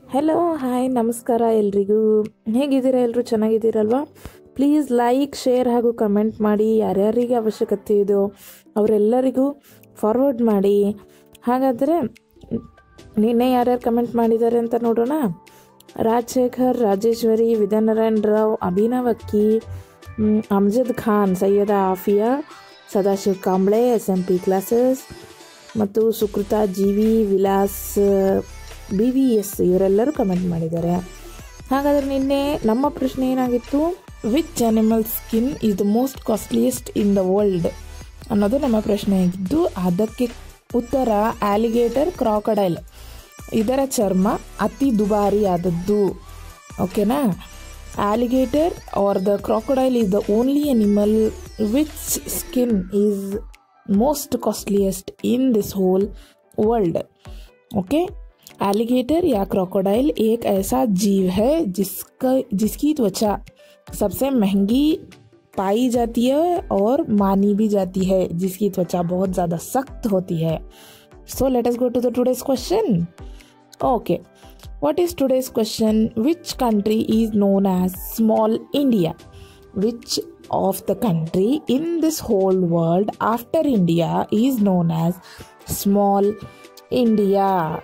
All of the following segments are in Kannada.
ಹೆಲೋ ಹಾಯ್ ನಮಸ್ಕಾರ ಎಲ್ರಿಗೂ. ಹೇಗಿದ್ದೀರಾ? ಎಲ್ಲರೂ ಚೆನ್ನಾಗಿದ್ದೀರಲ್ವಾ? ಪ್ಲೀಸ್ ಲೈಕ್, ಶೇರ್ ಹಾಗೂ ಕಮೆಂಟ್ ಮಾಡಿ. ಯಾರ್ಯಾರಿಗೆ ಅವಶ್ಯಕತೆ ಇದೆಯೋ ಅವರೆಲ್ಲರಿಗೂ ಫಾರ್ವರ್ಡ್ ಮಾಡಿ. ಹಾಗಾದರೆ ನಿನ್ನೆ ಯಾರ್ಯಾರು ಕಮೆಂಟ್ ಮಾಡಿದ್ದಾರೆ ಅಂತ ನೋಡೋಣ. ರಾಜಶೇಖರ್, ರಾಜೇಶ್ವರಿ, ವಿದ್ಯಾನಾರಾಯಣ ರಾವ್, ಅಭಿನವ್ ಅಕ್ಕಿ, ಅಮ್ಜದ್ ಖಾನ್, ಸೈಯದ ಆಫಿಯಾ, ಸದಾಶಿವ್ ಕಾಂಬ್ಳೆ, SMP ಕ್ಲಾಸಸ್ ಮತ್ತು ಸುಕೃತಾ ಜೀವಿ, ವಿಲಾಸ್ BVS ಇವರೆಲ್ಲರೂ ಕಮೆಂಟ್ ಮಾಡಿದ್ದಾರೆ. ಹಾಗಾದರೆ ನಿನ್ನೆ ನಮ್ಮ ಪ್ರಶ್ನೆ ಏನಾಗಿತ್ತು? Which animal skin is the most costliest in the world ಅನ್ನೋದು ನಮ್ಮ ಪ್ರಶ್ನೆ ಆಗಿದ್ದು, ಅದಕ್ಕೆ ಉತ್ತರ ಆಲಿಗೇಟರ್, ಕ್ರಾಕೊಡೈಲ್. ಇದರ ಚರ್ಮ ಅತಿ ದುಬಾರಿ ಆದದ್ದು. ಓಕೆನಾ? Alligator or the crocodile is the only animal which skin is most costliest in this whole world. Okay, alligator या क्रोकोडाइल एक ऐसा जीव है जिसकी त्वचा सबसे महंगी पाई जाती है और मानी भी जाती है, जिसकी त्वचा बहुत ज़्यादा सख्त होती है. So let us go to the today's question. Okay, what is today's question? Which country is known as small India? Which of the country in this whole world after India is known as small India?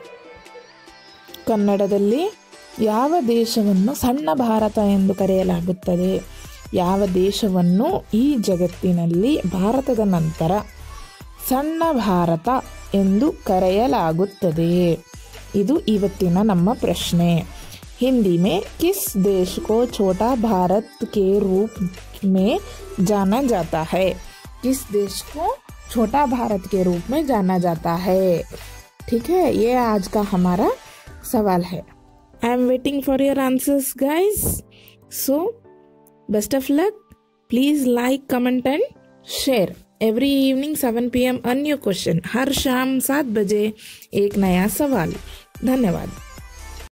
ಕನ್ನಡದಲ್ಲಿ ಯಾವ ದೇಶವನ್ನು ಸಣ್ಣ ಭಾರತ ಎಂದು ಕರೆಯಲಾಗುತ್ತದೆ? ಯಾವ ದೇಶವನ್ನು ಈ ಜಗತ್ತಿನಲ್ಲಿ ಭಾರತದ ನಂತರ ಸಣ್ಣ ಭಾರತ ಎಂದು ಕರೆಯಲಾಗುತ್ತದೆ? ಇದು ಇವತ್ತಿನ ನಮ್ಮ ಪ್ರಶ್ನೆ. हिंदी में किस देश को छोटा भारत के रूप में जाना जाता है? किस देश को छोटा भारत के रूप में जाना जाता है? ठीक है, ये आज का हमारा सवाल है. I am waiting for your answers guys. So best of luck. Please like, comment and share. Every evening 7 PM a new question. हर शाम 7 बजे एक नया सवाल. धन्यवाद.